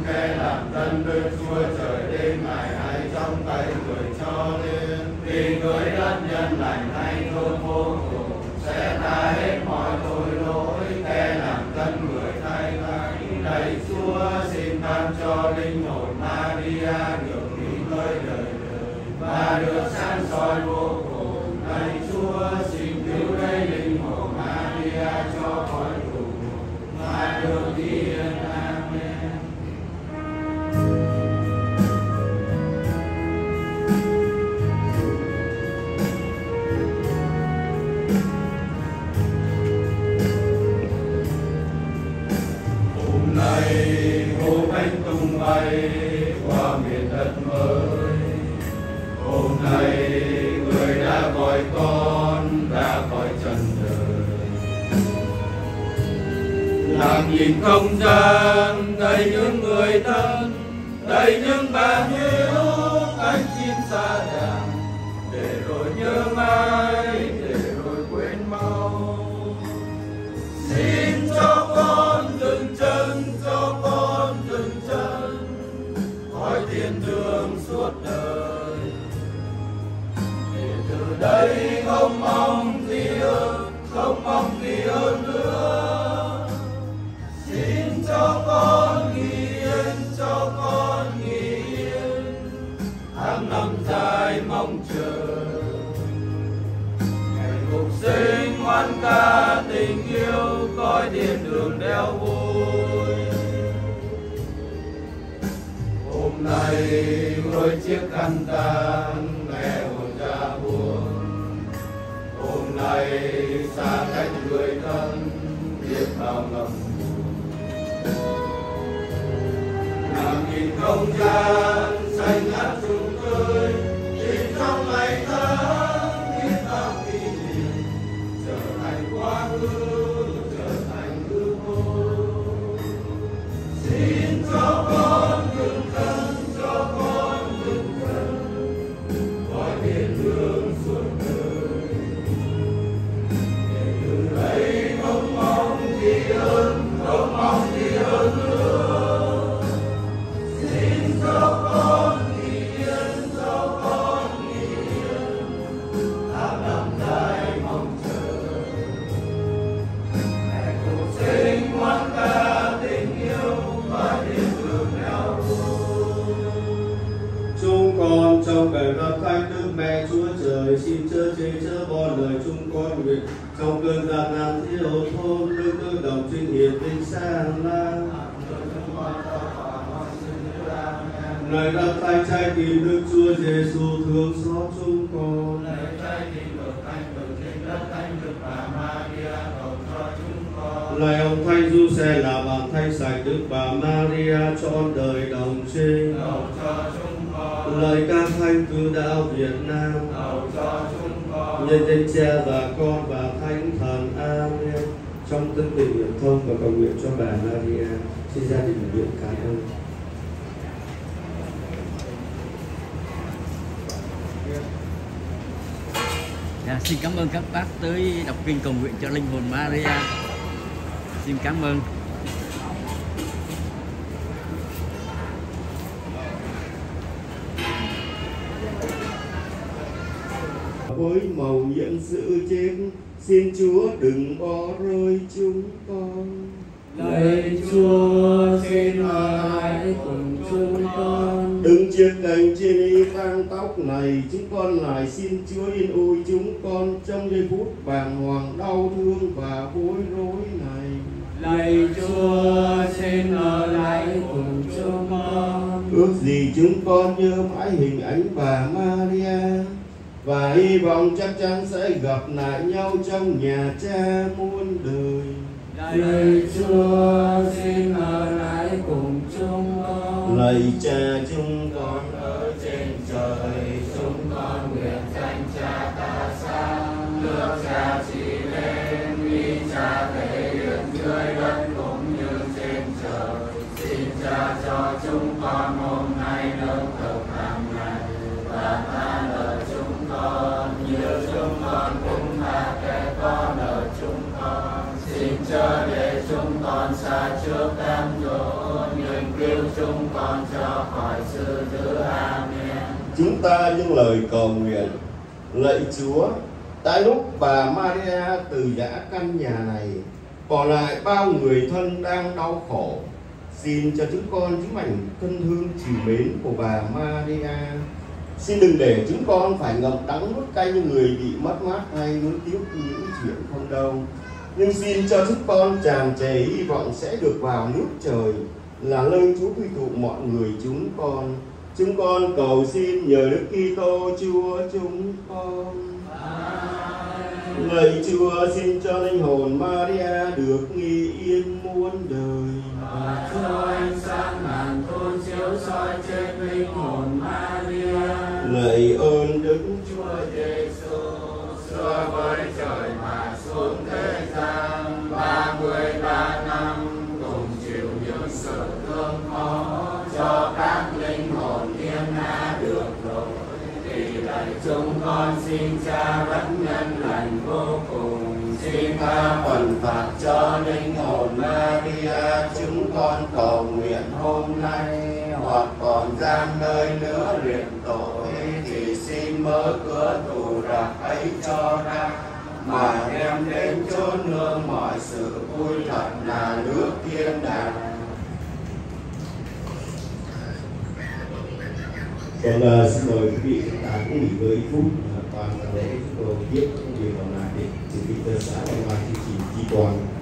kẻ làm tân Đức Chúa Trời đến ngày nay trong tay người cho nên vì người đất nhân lành hay thương vô cùng sẽ tha hết mọi tội lỗi kẻ làm tân người thay thánh. Lạy Chúa xin ban cho linh hồn Maria được nghỉ ngơi đời đời và được sáng soi vô cùng. Lạy Chúa xin cứu lấy linh hồn Maria cho khỏi tù và được yên. Amen. Hôm nay hô cánh tung bay qua miền đất mới. Hôm nay người đã gọi con ra khỏi trần đời. Lặng nhìn không gian đầy những người thân, đầy những bạn hiếu cánh chim xa đàng, để rồi nhớ mãi, để rồi quên mau. Xin cho con dừng chân, cho con dừng chân khỏi thiên đường suốt đời, để từ đây không mong gì hơn, không mong gì hơn nữa. Xin cho con yên, cho con yên, tháng năm dài mong chờ ngày phục sinh ngoan ca tình yêu coi thiên đường đeo vui. Hôm nay với chiếc khăn tang nghe hồn cha buồn. Hôm nay xa cách người thân biết bao ngầm nằm nhìn không gian xanh ngát rụng rơi, chỉ trong ngày tháng biết bao kỷ niệm trở thành quá khứ, trở thành hư vô. Xin cho con dừng chân, cho con dừng chân khỏi thiên đường suốt đời, để từ đây không mong gì hơn, không mong gì hơn nữa. Xin cho con yên, cho con yên, tháng năm dài mong chờ ngày phục sinh ngoan ca tình yêu và thiên đường đeo vui. Chúng con trong cậy lập thánh Đức Mẹ Chúa Trời xin chớ chế chớ bỏ lời chúng con nguyện trong cơn gian nan thiếu thốn đức tương đồng trên hiền tinh sáng lang. Này lập thánh trái tim Đức Chúa Giêsu thương xót chúng con. Này trái tim được thánh từ trên đất thánh Đức Bà Maria cầu cho chúng con. Này ông Thánh Giuse là bạn thánh sạch Đức Bà Maria trọn đời đồng trinh cầu cho chúng con. Lời các thánh cứu đạo Việt Nam cầu cho chúng con. nhân danh Cha và Con và Thánh Thần. Amen. Trong tân tình niệm thông và cầu nguyện cho bà Maria, xin gia đình nguyện cảm ơn. Xin cảm ơn các bác tới đọc kinh cầu nguyện cho linh hồn Maria. Xin cảm ơn. Với mầu nhiệm sự chết, xin Chúa đừng bỏ rơi chúng con. Lạy Chúa xin ở lại cùng chúng con. Đứng chiếc cành trên y khang tóc này, chúng con lại xin Chúa yên ủi chúng con trong giây phút bàng hoàng đau thương và bối rối này. Lạy Chúa xin ở lại cùng chúng con. Ước gì chúng con nhớ mãi hình ảnh bà Maria và hy vọng chắc chắn sẽ gặp lại nhau trong nhà Cha muôn đời. Lạy Chúa xin ở lại cùng chúng con. Lạy Cha chúng con ở trên trời, chúng con nguyện danh Cha ta sáng, nước Cha chỉ lên, vì Cha thể hiện dưới đất cũng như trên trời. Xin Cha cho chúng con hôm nay lương thực hàng ngày và tha nợ chúng con như chúng con cũng tha kẻ có nợ chúng con. Xin chớ để chúng con xa trước cám dỗ, nhưng cứu chúng chúng con cho khỏi sự dữ. Amen. Chúng ta dâng lời cầu nguyện. Lạy Chúa, tại lúc bà Maria từ giã căn nhà này bỏ lại bao người thân đang đau khổ, xin cho chúng con chiếm ảnh thân hương trìu mến của bà Maria. Xin đừng để chúng con phải ngậm đắng nuốt cay như người bị mất mát hay nuối tiếc những chuyện không đâu. Nhưng xin cho chúng con tràn trề hy vọng sẽ được vào nước trời, là nơi Chúa quy tụ mọi người chúng con. Chúng con cầu xin nhờ Đức Kitô Chúa chúng con. Lạy Chúa, xin cho linh hồn Maria được nghi yên muôn đời. Và cho ánh sáng ngàn thu chiếu soi trên linh hồn Maria. Lạy ơn Đức Chúa Giêsu xưa với trời mà xuống thế gian 33 năm, cùng chịu những sự thương khó cho các linh hồn thiên hạ được rồi. Thì lạy chúng con xin Cha rất nhân lành vô cùng, xin tha phần phạt cho linh hồn Maria chúng con cầu nguyện hôm nay, hoặc còn giam nơi nữa luyện tội, thì xin mở cửa tù rạc ấy cho ra, mà đem đến chốn nương mọi sự vui thật là nước thiên đàng. Xin mời quý vị chúng ta cũng nghỉ ngơi ít phút, toàn lễ chúng tôi tiếp những điều còn lại để chuẩn bị tới sáng ngày mai chương trình chi toàn.